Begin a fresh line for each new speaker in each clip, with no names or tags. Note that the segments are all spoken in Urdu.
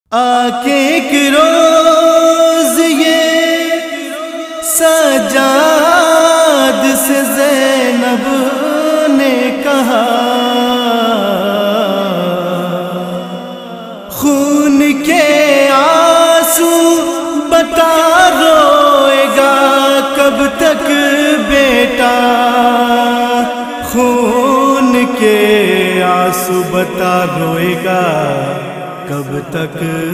آکے ایک روز یہ سجاد سے زینب نے کہا، خون کے آنسو بتا روئے گا کب تک بیٹا، خون کے آنسو بتا روئے گا کب تک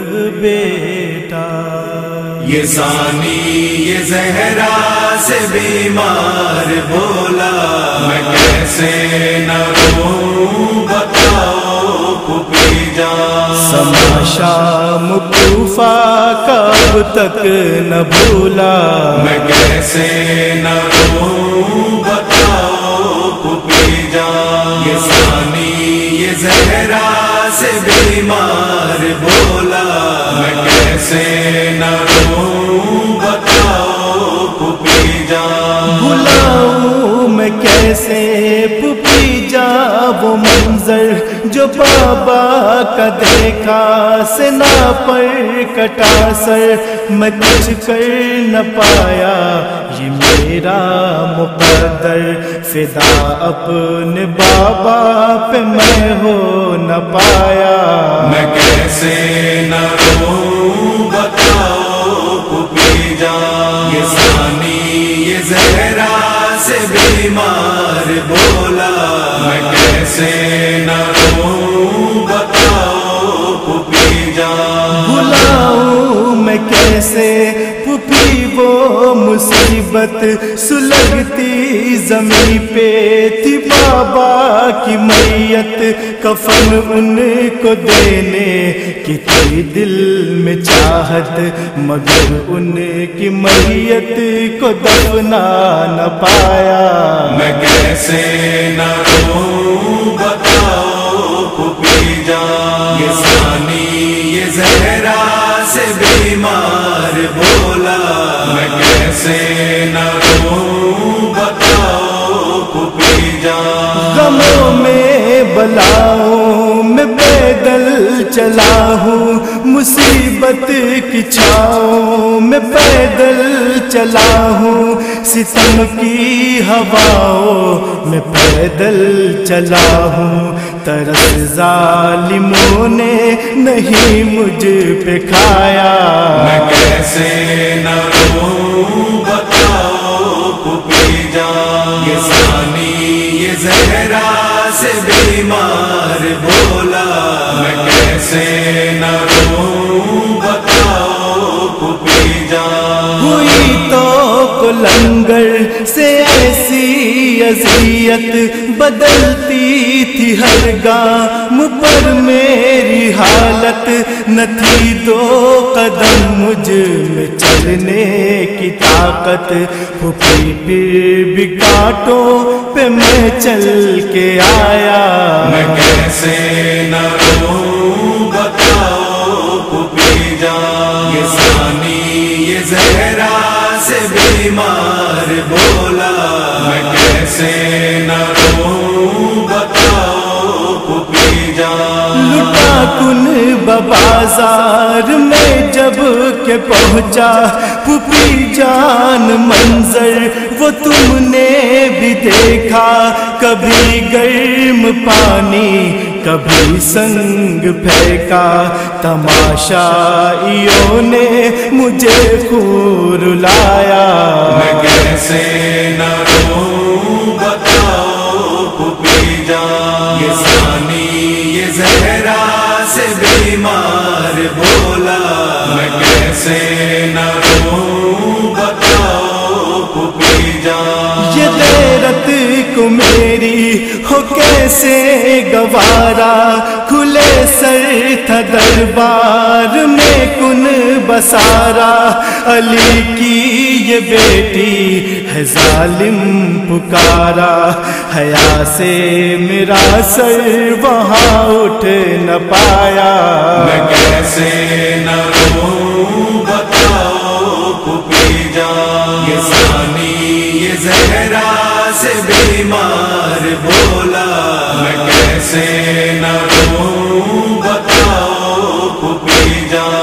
بیٹا۔
یہ ثانی یہ زہرا سے بیمار بولا، میں کیسے نہ روؤں بتاؤ پھوپھی جان۔
سما شام کوفہ کب تک نہ بھولا،
میں کیسے نہ روؤں بتاؤ پھوپھی جان۔ یہ ثانی یہ زہرا سے بیمار بولا، میں کیسے نہ روؤں بتاؤ پھوپھی جان۔
بھلاؤں میں کیسے پھوپھی جان وہ منظر جو بابا کا دیکھا، سنا پر کٹا سر میں کچھ کر نہ پایا، یہ میرا مقدر فدا اپنے بابا پہ میں ہو نہ پایا۔
میں کیسے نہ روؤں بتاؤ پھوپھی جان۔ یہ ثانی یہ زہرا سے بیمار بولا، میں کیسے نہ روؤں بتاؤ پھوپھی جان۔
بھلاؤں میں کیسے پھوپھی وہ مصیبت، سلگتی زمین پہ تھی بابا کی میت، کفن ان کو دینے کی تھی دل میں چاہت، مگر ان کی میت کو دفنا نہ پایا۔
میں کیسے نہ روؤں بتاؤ پھوپھی جان۔ یہ ثانی یہ زہرا سے بیمار بولا، میں کیسے نہ روؤں بتاؤ پھوپھی جان۔
غموں میں بلاؤں میں پیدل چلا ہوں، مصیبت کی چھاؤں میں پیدل چلا ہوں، ستم کی ہواؤں میں پیدل چلا ہوں، ترس ظالموں نے نہیں مجھ پہ کھایا۔
میں کیسے نہ روؤں بتاؤ پھوپھی جان۔ یہ ثانی یہ زہرا سے بیمار بولا، میں کیسے نہ روؤں بتاؤ پھوپھی جان۔
ہوئی تو لنگر سے ایسی اذیت، بدلتی تھی ہر گام پر میری حالت، نہ تھی دو قدم مجھ میں چلنے کی طاقت، پھوپھی پھر بھی کانٹوں پہ میں چل کے آیا۔
میں کیسے نہ روؤں بتاؤ پھوپھی جان۔ یہ ثانی یہ زہرا سے بیمار بولا، میں کیسے نہ روؤں بتاؤ پھوپھی جان۔
لٹا کن بازار میں جب کہ پہنچا پھوپھی جان، منظر وہ تم نے بھی دیکھا، کبھی گرم پانی کبھی سنگ پھینکا، تماشائیوں نے مجھے خور لایا۔
میں کیسے نہ روؤں بتاؤ پھوپھی جان۔ یہ ثانی یہ زہرا سے بیمار بولا، میں کیسے نہ روؤں بتاؤ پھوپھی جان۔
یہ غیرت کو میری ہو کیسے گوارا، کھلے سر تھا دربار میں کن بسارا، علی کی یہ بیٹی ہے ظالم پکارا، حیا سے میرا سر وہاں اٹھ نہ پایا۔
میں کیسے نہ روؤں بتاؤ پھوپھی جان۔ یہ ثانی یہ زہرا سے بیمار بولا، میں کیسے نہ روؤں بتاؤ پھوپھی جان۔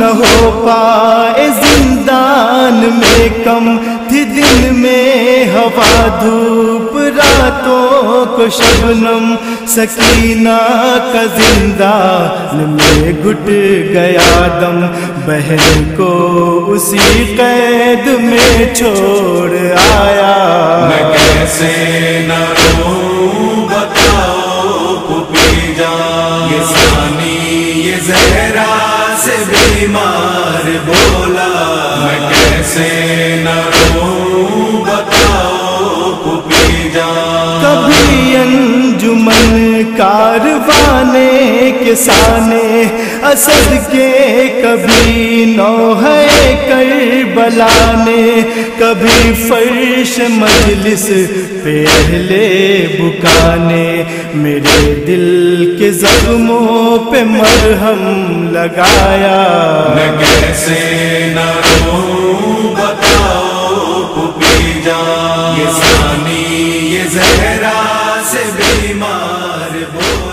ہو پائے زندان میں کم تھی دن میں ہوا دھوپ راتوں کو شبنم سکینہ کا زندان میں گھٹ گیا دم بہن کو اسی قید میں چھوڑ آیا
میں کیسے نہ روں بتاؤ پھوپھی جان یہ ثانی یہ زہرا سے بیمار بولا میں کیسے نہ روں بتاؤ پھوپھی جان
کبھی انجمن کاروانے کے سانے اسد کے کبھی نوحہ کربلا نے کبھی فرش مجلس پہ اہل بکانے میرے دل کے زخموں پہ مرہم لگایا
میں کیسے نہ روں بتاؤ پھوپھی جان یہ ثانی یہ زہرا سے بیمار بولا